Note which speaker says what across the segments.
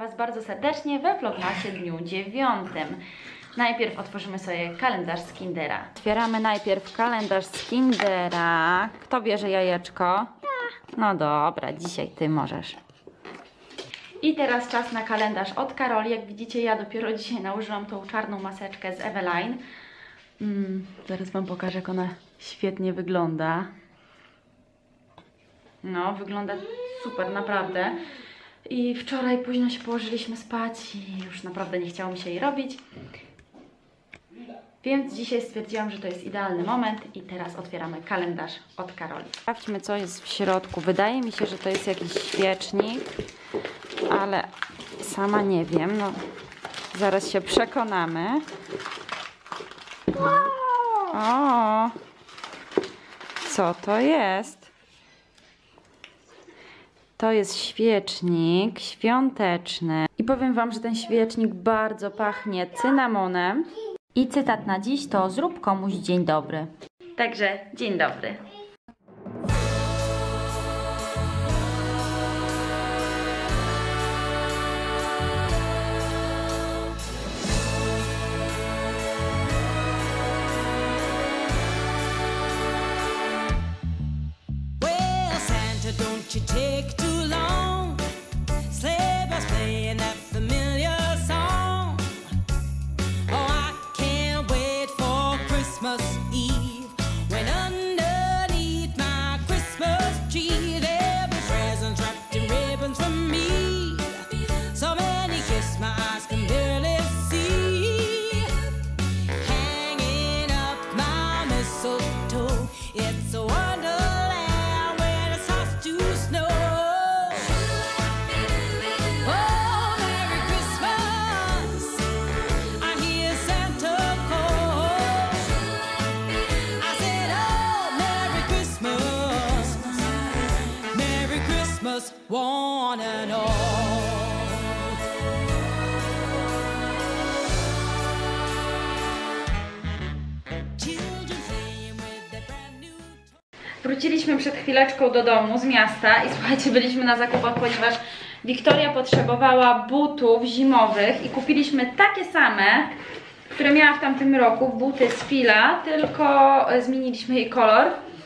Speaker 1: Was bardzo serdecznie we Vlogmasie dniu 9. Najpierw otworzymy sobie kalendarz z Kindera. Otwieramy najpierw kalendarz z Kindera. Kto bierze jajeczko? Ja. No dobra, dzisiaj Ty możesz. I teraz czas na kalendarz od Karoli. Jak widzicie, ja dopiero dzisiaj nałożyłam tą czarną maseczkę z Eveline. Zaraz Wam pokażę, jak ona świetnie wygląda. No, wygląda super, naprawdę. I wczoraj późno się położyliśmy spać i już naprawdę nie chciało mi się jej robić. Więc dzisiaj stwierdziłam, że to jest idealny moment i teraz otwieramy kalendarz od Karoli. Sprawdźmy, co jest w środku. Wydaje mi się, że to jest jakiś świecznik, ale sama nie wiem. No, zaraz się przekonamy. O! Co to jest? To jest świecznik świąteczny. I powiem Wam, że ten świecznik bardzo pachnie cynamonem. I cytat na dziś to: zrób komuś dzień dobry. Także dzień dobry.
Speaker 2: Don't you take too long. Sleigh bells playing that familiar song. Oh, I can't wait for Christmas Eve, when underneath my Christmas tree there'll be presents wrapped in ribbons from me. So many gifts my eyes can barely see. Hanging up my mistletoe, it's a wonder. One and all.
Speaker 1: Wróciliśmy przed chwileczką do domu z miasta i słuchajcie, byliśmy na zakupach, ponieważ Wiktoria potrzebowała butów zimowych i kupiliśmy takie same, które miała w tamtym roku, buty z Fila, tylko zmieniliśmy jej kolor.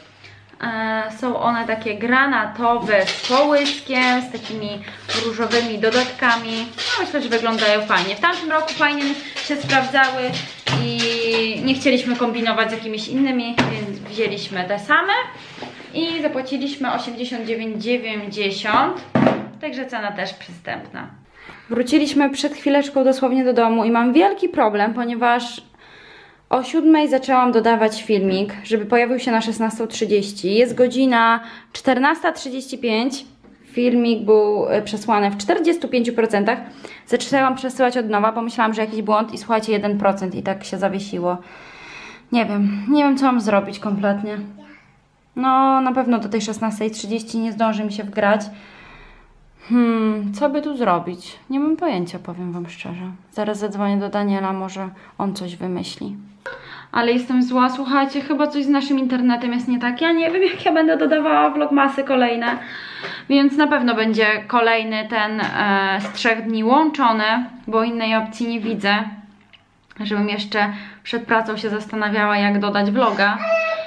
Speaker 1: Są one takie granatowe z połyskiem, z takimi różowymi dodatkami. No, myślę, że wyglądają fajnie. W tamtym roku fajnie się sprawdzały i nie chcieliśmy kombinować z jakimiś innymi, więc wzięliśmy te same i zapłaciliśmy 89,90, także cena też przystępna. Wróciliśmy przed chwileczką dosłownie do domu i mam wielki problem, ponieważ o 7 zaczęłam dodawać filmik, żeby pojawił się na 16:30. Jest godzina 14:35. Filmik był przesłany w 45%. Zaczęłam przesyłać od nowa, pomyślałam, że jakiś błąd i słuchajcie, 1% i tak się zawiesiło. Nie wiem co mam zrobić kompletnie. No na pewno do tej 16:30 nie zdąży mi się wgrać. Co by tu zrobić? Nie mam pojęcia, powiem Wam szczerze. Zaraz zadzwonię do Daniela, może on coś wymyśli. Ale jestem zła, słuchajcie, chyba coś z naszym internetem jest nie tak. Ja nie wiem, jak ja będę dodawała vlogmasy kolejne. Więc na pewno będzie kolejny ten z 3 dni łączony, bo innej opcji nie widzę. Żebym jeszcze przed pracą się zastanawiała, jak dodać vloga.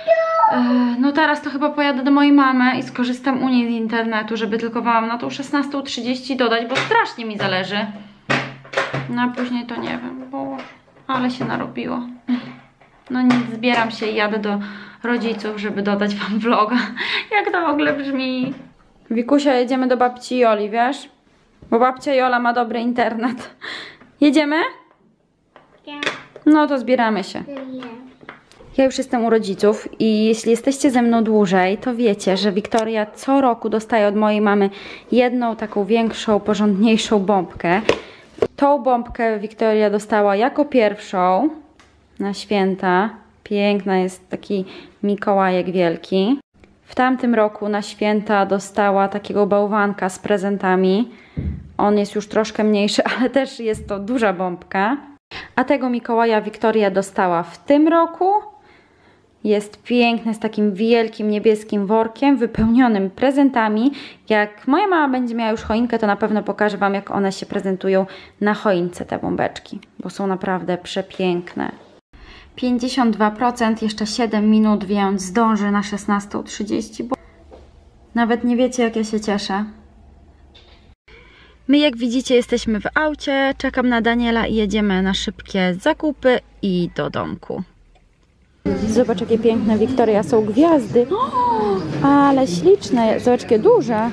Speaker 1: No teraz to chyba pojadę do mojej mamy i skorzystam u niej z internetu, żeby tylko Wam na tą 16:30 dodać, bo strasznie mi zależy. No a później to nie wiem, bo ale się narobiło. No nic, zbieram się i jadę do rodziców, żeby dodać Wam vloga. Jak to w ogóle brzmi? Wikusia, jedziemy do babci Joli, wiesz? Bo babcia Jola ma dobry internet. Jedziemy? No to zbieramy się. Ja już jestem u rodziców i jeśli jesteście ze mną dłużej, to wiecie, że Wiktoria co roku dostaje od mojej mamy jedną taką większą, porządniejszą bombkę. Tą bombkę Wiktoria dostała jako pierwszą na święta. Piękna, jest taki Mikołajek wielki. W tamtym roku na święta dostała takiego bałwanka z prezentami. On jest już troszkę mniejszy, ale też jest to duża bombka. A tego Mikołaja Wiktoria dostała w tym roku. Jest piękny, z takim wielkim niebieskim workiem wypełnionym prezentami. Jak moja mama będzie miała już choinkę, to na pewno pokażę Wam, jak one się prezentują na choince, te bombeczki, bo są naprawdę przepiękne. 52%, jeszcze 7 minut, więc zdążę na 16:30, bo nawet nie wiecie, jak ja się cieszę. My, jak widzicie, jesteśmy w aucie, czekam na Daniela i jedziemy na szybkie zakupy i do domku. Zobacz, jakie piękne, Wiktoria, są gwiazdy. O, ale śliczne, zobacz, jakie duże.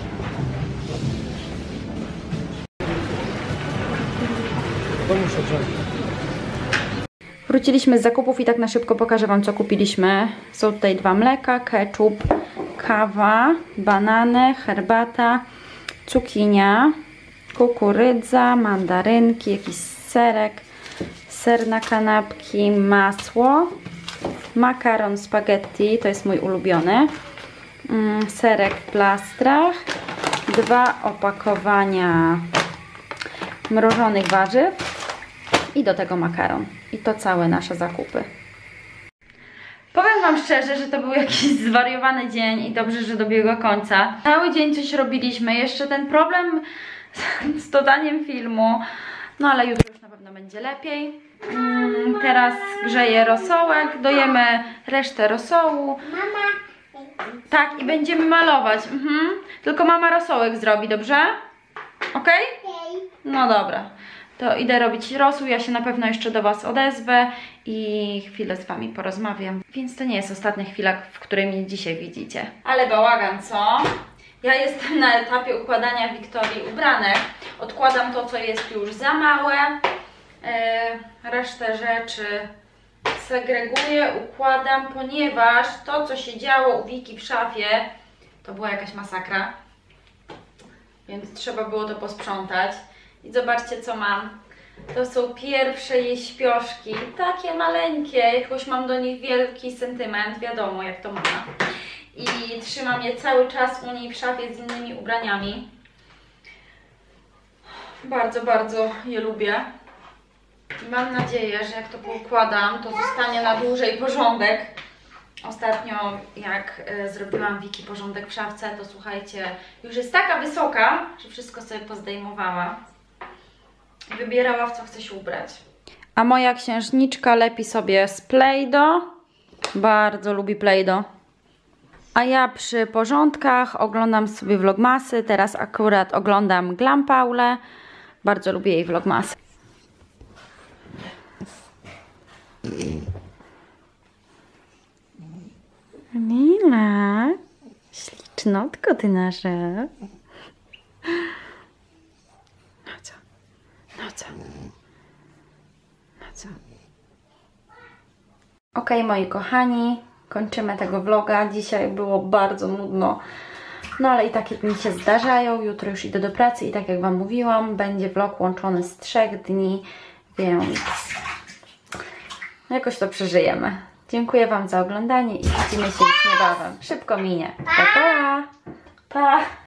Speaker 1: Wróciliśmy z zakupów i tak na szybko pokażę Wam, co kupiliśmy. Są tutaj 2 mleka, ketchup, kawa, banany, herbata, cukinia, kukurydza, mandarynki, jakiś serek, ser na kanapki, masło, makaron spaghetti, to jest mój ulubiony, serek w plastrach, 2 opakowania mrożonych warzyw i do tego makaron. I to całe nasze zakupy. Powiem Wam szczerze, że to był jakiś zwariowany dzień i dobrze, że dobiegł końca. Cały dzień coś robiliśmy, jeszcze ten problem z dodaniem filmu, no ale jutro już na pewno będzie lepiej. Teraz grzeję rosołek, dojemy resztę rosołu. Tak, i będziemy malować. Tylko mama rosołek zrobi, dobrze? Ok? No dobra. To idę robić rosół, ja się na pewno jeszcze do Was odezwę i chwilę z Wami porozmawiam. Więc to nie jest ostatnia chwila, w której mnie dzisiaj widzicie. Ale bałagan, co? Ja jestem na etapie układania Wiktorii ubranek. Odkładam to, co jest już za małe. Resztę rzeczy segreguję, układam, ponieważ to, co się działo u Wiki w szafie, to była jakaś masakra. Więc trzeba było to posprzątać. I zobaczcie, co mam. To są pierwsze jej śpioszki. Takie maleńkie. Jakoś mam do nich wielki sentyment. Wiadomo, jak to ma. I trzymam je cały czas u niej w szafie z innymi ubraniami. Bardzo, bardzo je lubię. I mam nadzieję, że jak to poukładam, to zostanie na dłużej porządek. Ostatnio, jak zrobiłam Wiki porządek w szafce, to słuchajcie, już jest taka wysoka, że wszystko sobie pozdejmowała. Wybierała, w co chce się ubrać. A moja księżniczka lepi sobie z Play-Doh. Bardzo lubi Play-Doh. A ja przy porządkach oglądam sobie vlogmasy. Teraz akurat oglądam Glam Paulę. Bardzo lubię jej vlogmasy. Mila, ślicznotko ty nasza. No co? No co? No co? Okej, moi kochani, kończymy tego vloga. Dzisiaj było bardzo nudno. No ale i takie dni się zdarzają. Jutro już idę do pracy i tak jak Wam mówiłam, będzie vlog łączony z 3 dni, więc jakoś to przeżyjemy. Dziękuję Wam za oglądanie i widzimy się już niebawem. Szybko minie. Pa, pa! Pa!